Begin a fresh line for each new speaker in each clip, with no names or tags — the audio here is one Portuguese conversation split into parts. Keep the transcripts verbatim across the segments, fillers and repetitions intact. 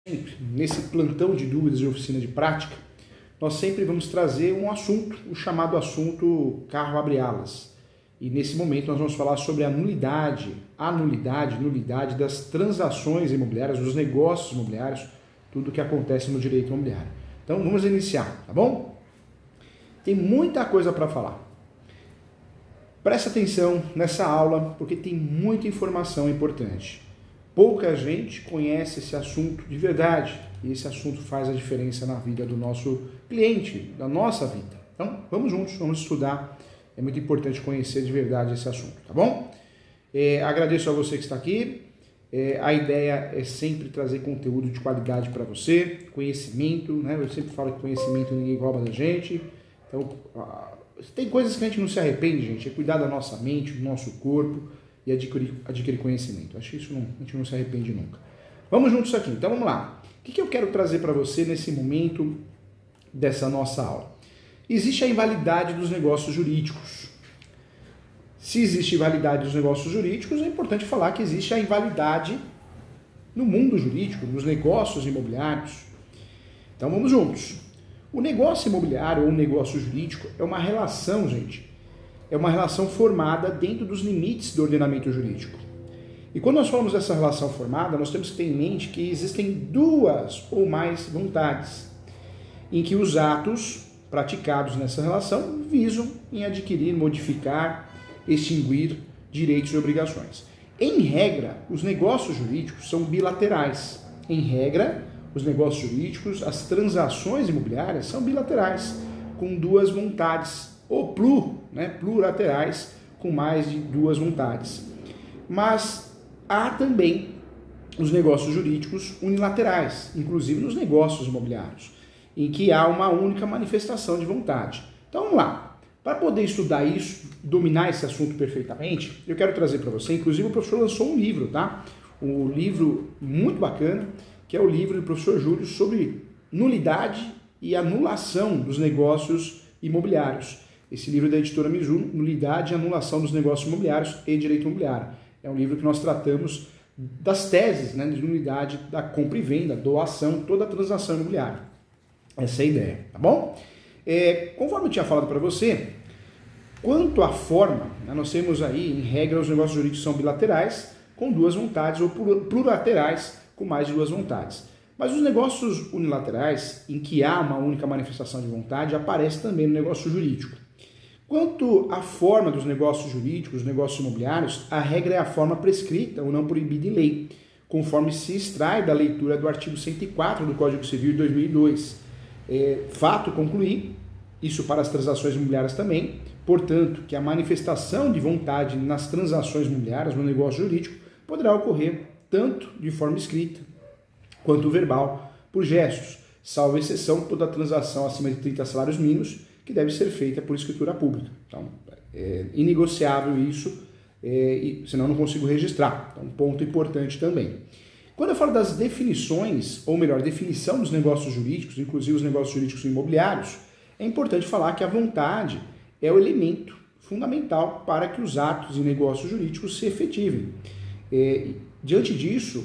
Sempre, nesse plantão de dúvidas e oficina de prática, nós sempre vamos trazer um assunto, o chamado assunto carro abre alas. E nesse momento nós vamos falar sobre a nulidade, a nulidade, nulidade das transações imobiliárias, dos negócios imobiliários, tudo que acontece no direito imobiliário. Então vamos iniciar, tá bom? Tem muita coisa para falar. Presta atenção nessa aula, porque tem muita informação importante. Pouca gente conhece esse assunto de verdade, e esse assunto faz a diferença na vida do nosso cliente, da nossa vida. Então, vamos juntos, vamos estudar. É muito importante conhecer de verdade esse assunto, tá bom? É, agradeço a você que está aqui. É, a ideia é sempre trazer conteúdo de qualidade para você, conhecimento, né? Eu sempre falo que conhecimento ninguém rouba da gente. Então, tem coisas que a gente não se arrepende, gente, é cuidar da nossa mente, do nosso corpo, e adquirir, adquirir conhecimento. Acho que isso não, a gente não se arrepende nunca. Vamos juntos aqui. Então vamos lá. O que, que eu quero trazer para você nesse momento dessa nossa aula? Existe a invalidade dos negócios jurídicos. Se existe invalidade dos negócios jurídicos, é importante falar que existe a invalidade no mundo jurídico, nos negócios imobiliários. Então vamos juntos. O negócio imobiliário ou o negócio jurídico é uma relação, gente, é uma relação formada dentro dos limites do ordenamento jurídico. E quando nós falamos dessa relação formada, nós temos que ter em mente que existem duas ou mais vontades, em que os atos praticados nessa relação visam em adquirir, modificar, extinguir direitos e obrigações. Em regra, os negócios jurídicos são bilaterais. Em regra, os negócios jurídicos, as transações imobiliárias são bilaterais, com duas vontades, ou plur, né, plurilaterais, com mais de duas vontades. Mas há também os negócios jurídicos unilaterais, inclusive nos negócios imobiliários, em que há uma única manifestação de vontade. Então vamos lá. Para poder estudar isso, dominar esse assunto perfeitamente, eu quero trazer para você, inclusive o professor lançou um livro, tá? Um livro muito bacana, que é o livro do professor Júlio sobre nulidade e anulação dos negócios imobiliários. Esse livro é da editora Mizuno, Nulidade e Anulação dos Negócios Imobiliários e Direito Imobiliário. É um livro que nós tratamos das teses, né, de nulidade da compra e venda, doação, toda a transação imobiliária. Essa é a ideia, tá bom? É, conforme eu tinha falado para você, quanto à forma, né, nós temos aí, em regra, os negócios jurídicos são bilaterais, com duas vontades, ou plurilaterais, com mais de duas vontades. Mas os negócios unilaterais, em que há uma única manifestação de vontade, aparece também no negócio jurídico. Quanto à forma dos negócios jurídicos, negócios imobiliários, a regra é a forma prescrita ou não proibida em lei, conforme se extrai da leitura do artigo cento e quatro do Código Civil de dois mil e dois. É, fato concluir, isso para as transações imobiliárias também, portanto, que a manifestação de vontade nas transações imobiliárias, no negócio jurídico, poderá ocorrer tanto de forma escrita quanto verbal, por gestos, salvo exceção toda transação acima de trinta salários mínimos, que deve ser feita por escritura pública. Então, é inegociável isso, é, e, senão eu não consigo registrar. Então, um ponto importante também. Quando eu falo das definições, ou melhor, definição dos negócios jurídicos, inclusive os negócios jurídicos imobiliários, é importante falar que a vontade é o elemento fundamental para que os atos e negócios jurídicos se efetivem. É, diante disso,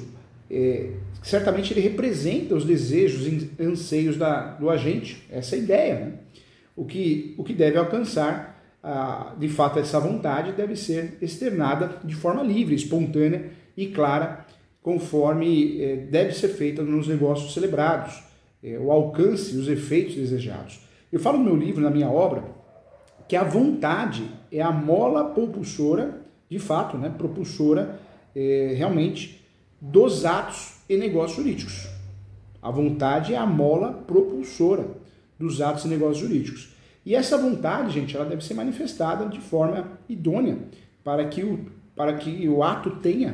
é, certamente ele representa os desejos e anseios da, do agente, essa é a ideia, né? O que, o que deve alcançar, ah, de fato, essa vontade deve ser externada de forma livre, espontânea e clara, conforme eh, deve ser feita nos negócios celebrados, eh, o alcance e os efeitos desejados. Eu falo no meu livro, na minha obra, que a vontade é a mola propulsora, de fato, né, propulsora eh, realmente dos atos e negócios jurídicos. A vontade é a mola propulsora dos atos e negócios jurídicos. E essa vontade, gente, ela deve ser manifestada de forma idônea para que o, para que o ato tenha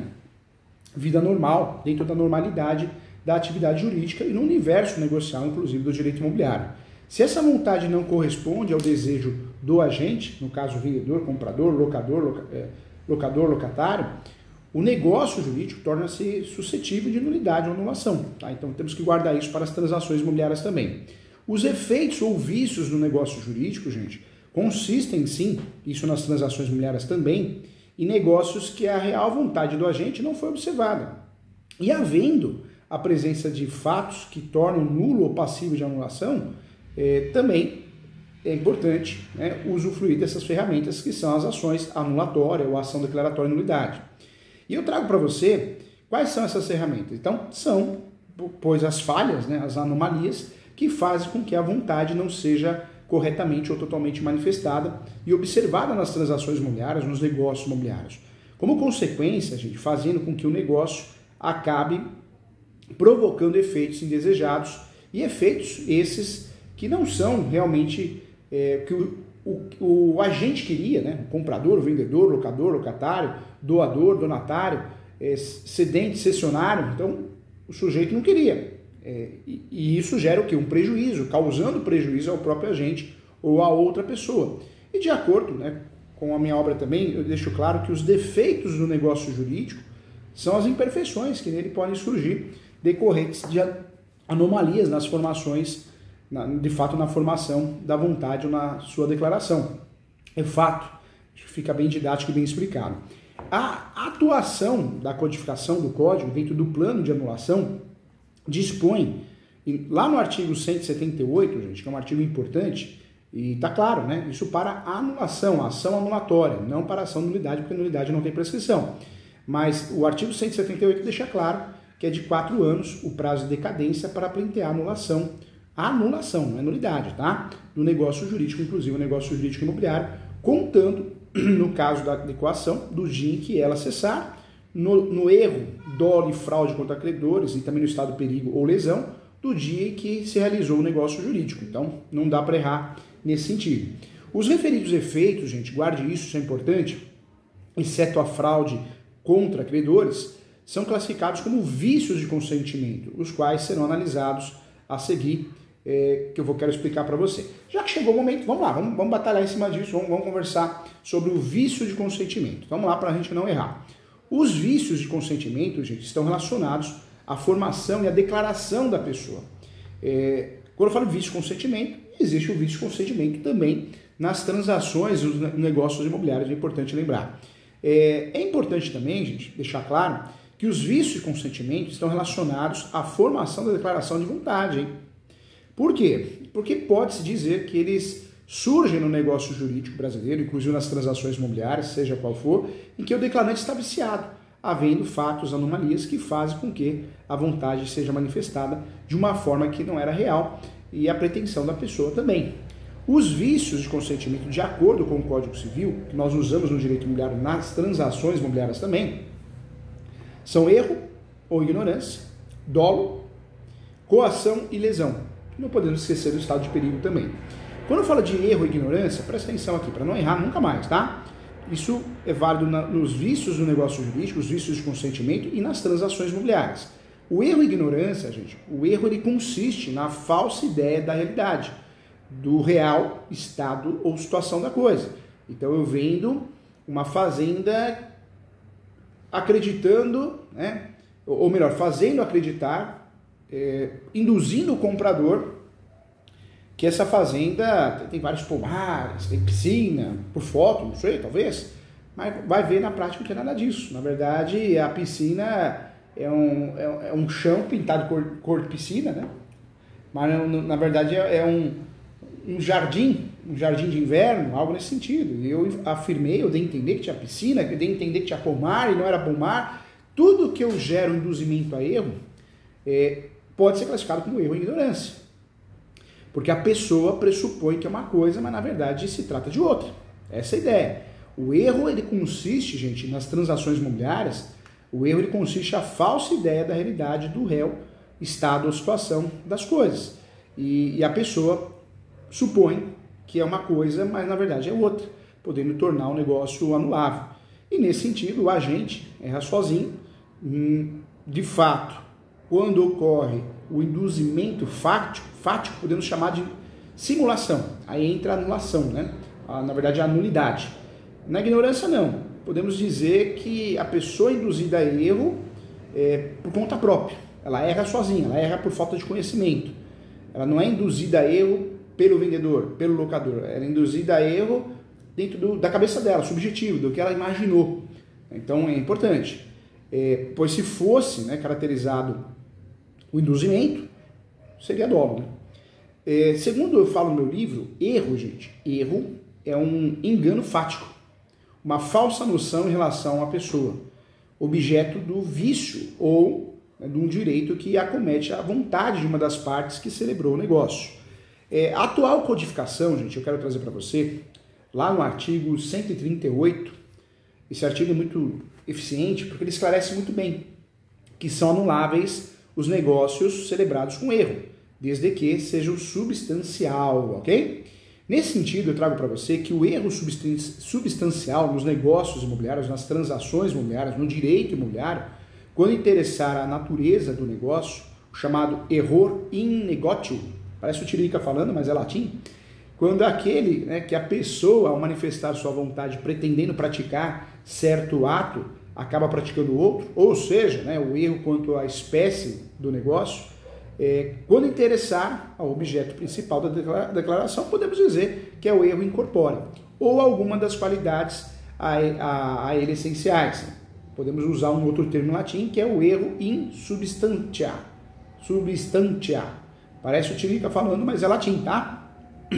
vida normal, dentro da normalidade da atividade jurídica e no universo negocial, inclusive do direito imobiliário. Se essa vontade não corresponde ao desejo do agente, no caso vendedor, comprador, locador, loca, é, locador, locatário, o negócio jurídico torna-se suscetível de nulidade ou anulação. Tá? Então temos que guardar isso para as transações imobiliárias também. Os efeitos ou vícios do negócio jurídico, gente, consistem sim, isso nas transações imobiliárias também, em negócios que a real vontade do agente não foi observada. E havendo a presença de fatos que tornam nulo ou passivo de anulação, é, também é importante, né, usufruir dessas ferramentas que são as ações anulatórias ou ação declaratória de nulidade. E eu trago para você quais são essas ferramentas. Então, são, pois, as falhas, né, as anomalias que fazem com que a vontade não seja corretamente ou totalmente manifestada e observada nas transações imobiliárias, nos negócios imobiliários. Como consequência, gente, fazendo com que o negócio acabe provocando efeitos indesejados e efeitos esses que não são realmente é, que o, o, o agente queria, né? O comprador, o vendedor, o locador, o locatário, doador, donatário, é, cedente, cessionário. Então, o sujeito não queria. É, e, e isso gera o quê? Um prejuízo, causando prejuízo ao próprio agente ou a outra pessoa. E de acordo, né, com a minha obra também, eu deixo claro que os defeitos do negócio jurídico são as imperfeições que nele podem surgir decorrentes de anomalias nas formações, de fato na formação da vontade ou na sua declaração. É fato, acho que fica bem didático e bem explicado. A atuação da codificação do código dentro do plano de anulação dispõe, lá no artigo cento e setenta e oito, gente, que é um artigo importante, e está claro, né? Isso para anulação, ação anulatória, não para ação nulidade, porque nulidade não tem prescrição. Mas o artigo cento e setenta e oito deixa claro que é de quatro anos o prazo de decadência para pleitear a anulação. A anulação, não é nulidade, tá? Do negócio jurídico, inclusive o negócio jurídico imobiliário, contando, no caso da adequação, do dia em que ela cessar, no, no erro, dolo e fraude contra credores e também no estado de perigo ou lesão, do dia em que se realizou o negócio jurídico. Então, não dá para errar nesse sentido. Os referidos efeitos, gente, guarde isso, isso é importante, exceto a fraude contra credores, são classificados como vícios de consentimento, os quais serão analisados a seguir, é, que eu vou quero explicar para você. Já que chegou o momento, vamos lá, vamos, vamos batalhar em cima disso, vamos, vamos conversar sobre o vício de consentimento. Vamos lá para a gente não errar. Os vícios de consentimento, gente, estão relacionados à formação e à declaração da pessoa. É, quando eu falo vício de consentimento, existe o vício de consentimento também nas transações dos negócios imobiliários, é importante lembrar. É, é importante também, gente, deixar claro que os vícios de consentimento estão relacionados à formação da declaração de vontade. Hein? Por quê? Porque pode-se dizer que eles surgem no negócio jurídico brasileiro, inclusive nas transações imobiliárias, seja qual for, em que o declarante está viciado, havendo fatos, anomalias que fazem com que a vontade seja manifestada de uma forma que não era real e a pretensão da pessoa também. Os vícios de consentimento, de acordo com o Código Civil, que nós usamos no direito imobiliário nas transações imobiliárias também, são erro ou ignorância, dolo, coação e lesão. Não podemos esquecer do estado de perigo também. Quando eu falo de erro e ignorância, presta atenção aqui, para não errar nunca mais, tá? Isso é válido na, nos vícios do negócio jurídico, os vícios de consentimento e nas transações imobiliárias. O erro e ignorância, gente, o erro ele consiste na falsa ideia da realidade, do real estado ou situação da coisa. Então eu vendo uma fazenda acreditando, né, ou melhor, fazendo acreditar, é, induzindo o comprador que essa fazenda tem vários pomares, tem piscina, por foto, não sei, talvez, mas vai ver na prática que não é nada disso. Na verdade, a piscina é um, é um chão pintado cor, cor de piscina, né? Mas na verdade é um, um jardim, um jardim de inverno, algo nesse sentido. E eu afirmei, eu dei a entender que tinha piscina, eu dei a entender que tinha pomar e não era pomar. Tudo que eu gero induzimento a erro é, pode ser classificado como erro e ignorância. Porque a pessoa pressupõe que é uma coisa, mas na verdade se trata de outra. Essa é a ideia. O erro, ele consiste, gente, nas transações imobiliárias, o erro ele consiste na falsa ideia da realidade do réu, estado ou situação das coisas. E, e a pessoa supõe que é uma coisa, mas na verdade é outra, podendo tornar o negócio anulável. E nesse sentido, o agente erra sozinho. De fato, quando ocorre o induzimento fático, fático, podemos chamar de simulação. Aí entra a anulação, né? Na verdade, a nulidade. Na ignorância, não. Podemos dizer que a pessoa induzida a erro é por conta própria. Ela erra sozinha, ela erra por falta de conhecimento. Ela não é induzida a erro pelo vendedor, pelo locador. Ela é induzida a erro dentro do, da cabeça dela, subjetivo, do que ela imaginou. Então, é importante. É, pois se fosse, né, caracterizado O induzimento seria dolo, né? É, segundo eu falo no meu livro, erro, gente, erro é um engano fático, uma falsa noção em relação à pessoa, objeto do vício ou, né, de um direito que acomete a vontade de uma das partes que celebrou o negócio. É, a atual codificação, gente, eu quero trazer para você, lá no artigo cento e trinta e oito, esse artigo é muito eficiente porque ele esclarece muito bem que são anuláveis os negócios celebrados com erro, desde que seja substancial, ok? Nesse sentido, eu trago para você que o erro substancial nos negócios imobiliários, nas transações imobiliárias, no direito imobiliário, quando interessar a natureza do negócio, o chamado error in negotio, parece o Tiririca falando, mas é latim, quando aquele, né, que a pessoa, ao manifestar sua vontade pretendendo praticar certo ato, acaba praticando outro, ou seja, né, o erro quanto à espécie do negócio, é, quando interessar ao objeto principal da declaração, podemos dizer que é o erro incorpóreo, ou alguma das qualidades a, a, a ele essenciais. Podemos usar um outro termo em latim, que é o erro in substantia. Substantia. Parece o Tiririca falando, mas é latim, tá?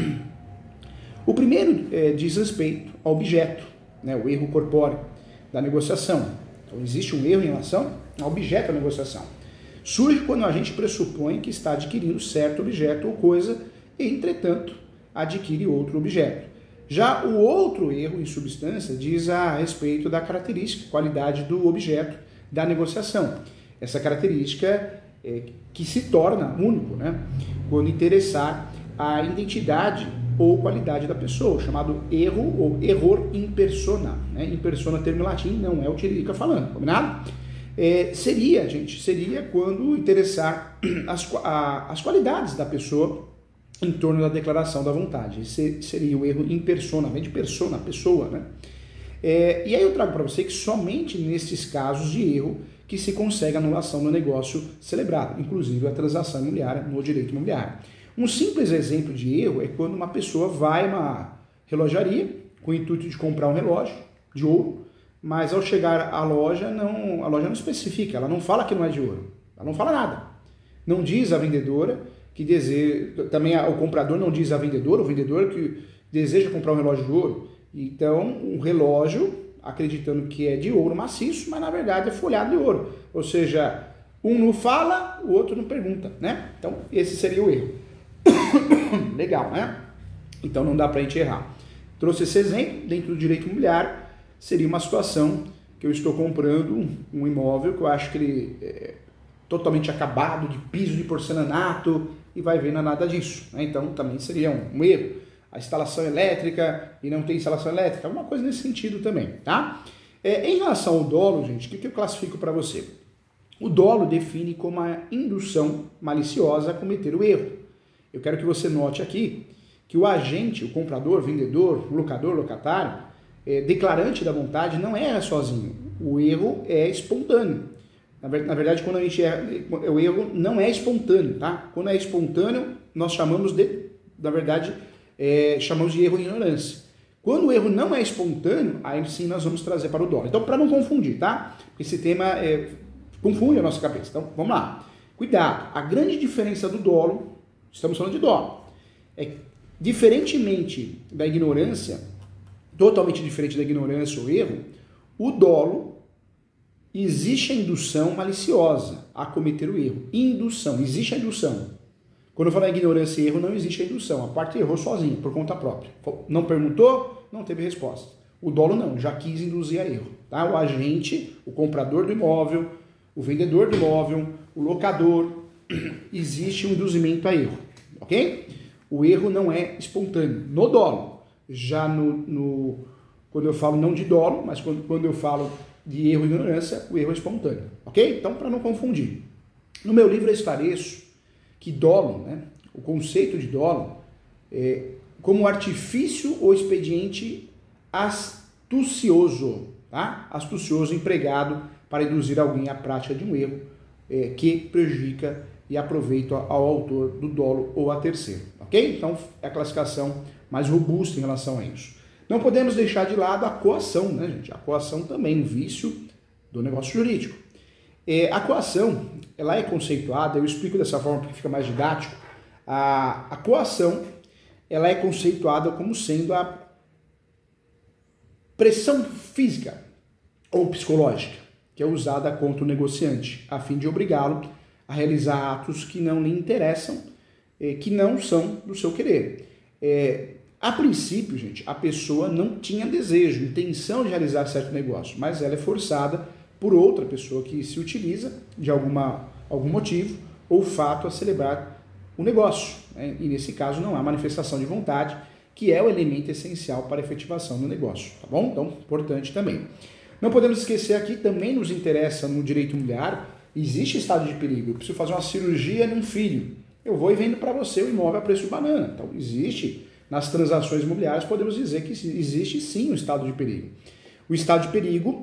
O primeiro é, diz respeito ao objeto, né, o erro corpóreo da negociação. Então, existe um erro em relação ao objeto da negociação. Surge quando a gente pressupõe que está adquirindo certo objeto ou coisa e, entretanto, adquire outro objeto. Já o outro erro em substância diz a respeito da característica, qualidade do objeto da negociação. Essa característica é, que se torna único, né, quando interessar a identidade ou qualidade da pessoa, chamado erro ou error in persona. Né? In persona, termo latim, não é o Tiririca falando, combinado? É, seria, gente, seria quando interessar as, a, as qualidades da pessoa em torno da declaração da vontade. Esse seria o erro in persona, vem de persona, pessoa, né? É, e aí eu trago para você que somente nesses casos de erro que se consegue anulação do negócio celebrado, inclusive a transação imobiliária no direito imobiliário. Um simples exemplo de erro é quando uma pessoa vai a uma relojaria com o intuito de comprar um relógio de ouro, mas ao chegar à loja, não, a loja não especifica, ela não fala que não é de ouro, ela não fala nada. Não diz a vendedora que deseja, também o comprador não diz a vendedora, o vendedor que deseja comprar um relógio de ouro. Então, um relógio, acreditando que é de ouro maciço, mas na verdade é folhado de ouro. Ou seja, um não fala, o outro não pergunta, né? Então, esse seria o erro. Legal, né? Então, não dá pra gente errar. Trouxe esse exemplo, dentro do direito imobiliário, seria uma situação que eu estou comprando um imóvel que eu acho que ele é totalmente acabado, de piso de porcelanato, e vai ver não é nada disso, né? Então também seria um, um erro. A instalação elétrica e não tem instalação elétrica, alguma coisa nesse sentido também, tá? É, em relação ao dolo, gente, o que, que eu classifico para você? O dolo define como a indução maliciosa a cometer o erro. Eu quero que você note aqui que o agente, o comprador, vendedor, locador, locatário, É, declarante da vontade não erra sozinho, o erro é espontâneo. Na verdade, quando a gente erra, o erro não é espontâneo, tá? Quando é espontâneo, nós chamamos de, na verdade, é, chamamos de erro em ignorância. Quando o erro não é espontâneo, aí sim nós vamos trazer para o dolo. Então, para não confundir, tá? Esse tema é, confunde a nossa cabeça. Então, vamos lá. Cuidado, a grande diferença do dolo, estamos falando de dolo, é diferentemente da ignorância, totalmente diferente da ignorância ou erro, o dolo, existe a indução maliciosa a cometer o erro. Indução, existe a indução. Quando eu falo em ignorância e erro, não existe a indução. A parte errou sozinha, por conta própria. Não perguntou, não teve resposta. O dolo não, já quis induzir a erro. Tá? O agente, o comprador do imóvel, o vendedor do imóvel, o locador, existe um induzimento a erro. Ok? O erro não é espontâneo. No dolo. Já no, no, quando eu falo não de dolo, mas quando, quando eu falo de erro e ignorância, o erro é espontâneo, ok? Então, para não confundir. No meu livro eu esclareço que dolo, né, o conceito de dolo, é como artifício ou expediente astucioso, tá? Astucioso empregado para induzir alguém à prática de um erro é, que prejudica e aproveita ao autor do dolo ou a terceiro, ok? Então, é a classificação mais robusta em relação a isso. Não podemos deixar de lado a coação, né, gente? A coação também é um vício do negócio jurídico. É, a coação, ela é conceituada, eu explico dessa forma porque fica mais didático. A, a coação, ela é conceituada como sendo a pressão física ou psicológica que é usada contra o negociante, a fim de obrigá-lo a realizar atos que não lhe interessam, eh, que não são do seu querer. É, a princípio, gente, a pessoa não tinha desejo, intenção de realizar certo negócio, mas ela é forçada por outra pessoa que se utiliza de alguma, algum motivo ou fato a celebrar o negócio. Né? E nesse caso não há manifestação de vontade, que é o elemento essencial para a efetivação do negócio, tá bom? Então, importante também. Não podemos esquecer aqui, também nos interessa no direito imobiliário, existe estado de perigo. Eu preciso fazer uma cirurgia num filho. Eu vou e vendo para você o imóvel a preço de banana. Então, existe, nas transações imobiliárias, podemos dizer que existe sim um estado de perigo. O estado de perigo,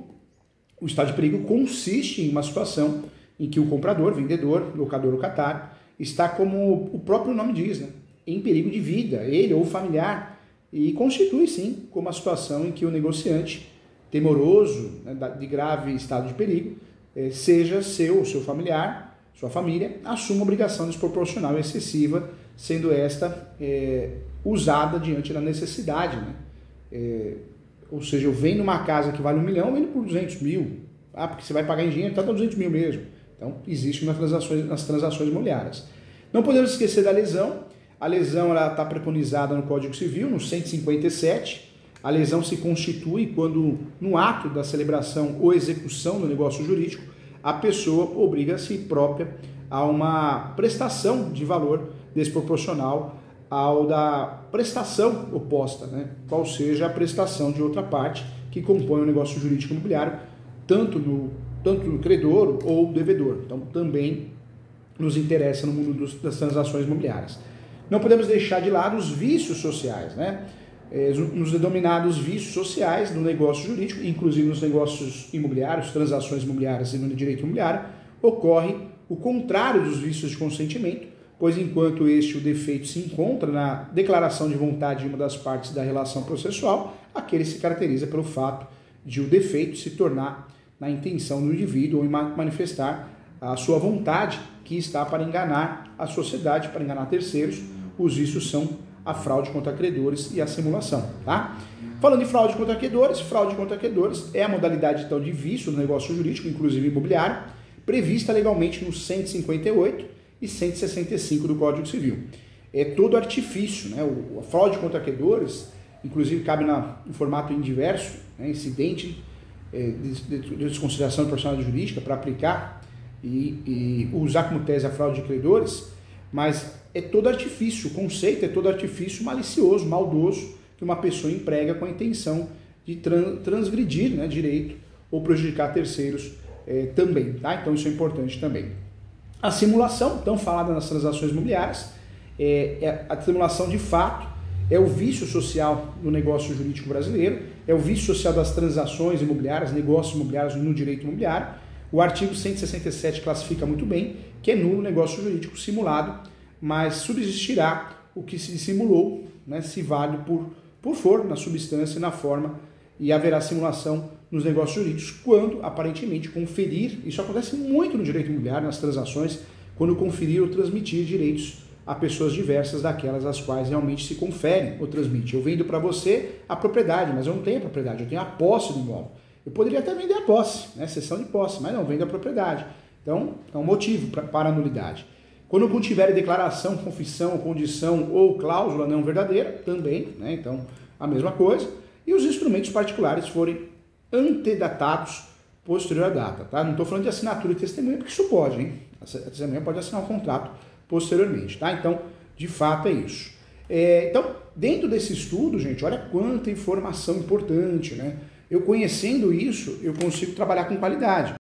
o estado de perigo consiste em uma situação em que o comprador, vendedor, locador, locatário, está, como o próprio nome diz, né, em perigo de vida, ele ou familiar, e constitui sim como a situação em que o negociante, temoroso, né, de grave estado de perigo, eh, seja seu ou seu familiar, sua família, assuma obrigação desproporcional e excessiva, sendo esta eh, usada diante da necessidade. Né? Eh, ou seja, eu vendo uma casa que vale um milhão, eu vendo por duzentos mil. Ah, porque você vai pagar em dinheiro, então dá duzentos mil mesmo. Então, existe nas transações, nas transações imobiliárias. Não podemos esquecer da lesão. A lesão está preconizada no Código Civil, no cento e cinquenta e sete. A lesão se constitui quando, no ato da celebração ou execução do negócio jurídico, a pessoa obriga a si própria a uma prestação de valor desproporcional ao da prestação oposta, né? Qual seja a prestação de outra parte que compõe o negócio jurídico imobiliário, tanto no, tanto no credor ou devedor. Então, também nos interessa no mundo dos, das transações imobiliárias. Não podemos deixar de lado os vícios sociais, né? É, nos denominados vícios sociais do negócio jurídico, inclusive nos negócios imobiliários, transações imobiliárias e no direito imobiliário, ocorre o contrário dos vícios de consentimento, pois enquanto este o defeito se encontra na declaração de vontade de uma das partes da relação processual, aquele se caracteriza pelo fato de o defeito se tornar na intenção do indivíduo ou em manifestar a sua vontade que está para enganar a sociedade, para enganar terceiros. Os vícios são a fraude contra credores e a simulação, tá? Falando em fraude contra credores, fraude contra credores é a modalidade então de vício do negócio jurídico, inclusive imobiliário, prevista legalmente no cento e cinquenta e oito e cento e sessenta e cinco do Código Civil. É todo artifício, né? O, a fraude contra credores, inclusive cabe na, em formato indiverso, né? Incidente é, de, de, de desconsideração de personalidade jurídica para aplicar e, e usar como tese a fraude de credores, mas é todo artifício, o conceito é todo artifício malicioso, maldoso, que uma pessoa emprega com a intenção de trans, transgredir, né, direito ou prejudicar terceiros é, também, tá? Então isso é importante também. A simulação, tão falada nas transações imobiliárias, é, é a simulação de fato é o vício social do negócio jurídico brasileiro, é o vício social das transações imobiliárias, negócios imobiliários no direito imobiliário. O artigo cento e sessenta e sete classifica muito bem que é nulo o negócio jurídico simulado, mas subsistirá o que se simulou, né, se válido por, por for na substância e na forma, e haverá simulação nos negócios jurídicos quando, aparentemente, conferir, isso acontece muito no direito imobiliário, nas transações, quando conferir ou transmitir direitos a pessoas diversas daquelas às quais realmente se conferem ou transmite. Eu vendo para você a propriedade, mas eu não tenho a propriedade, eu tenho a posse do imóvel. Eu poderia até vender a posse, né, cessão de posse, mas não, vendo a propriedade. Então, é um motivo pra, para a nulidade. Quando contiver declaração, confissão, condição ou cláusula não verdadeira, também, né? Então, a mesma coisa. E os instrumentos particulares forem antedatados posterior à data, tá? Não estou falando de assinatura e testemunha, porque isso pode, hein? A testemunha pode assinar um contrato posteriormente, tá? Então, de fato, é isso. É, então, dentro desse estudo, gente, olha quanta informação importante, né? Eu conhecendo isso, eu consigo trabalhar com qualidade.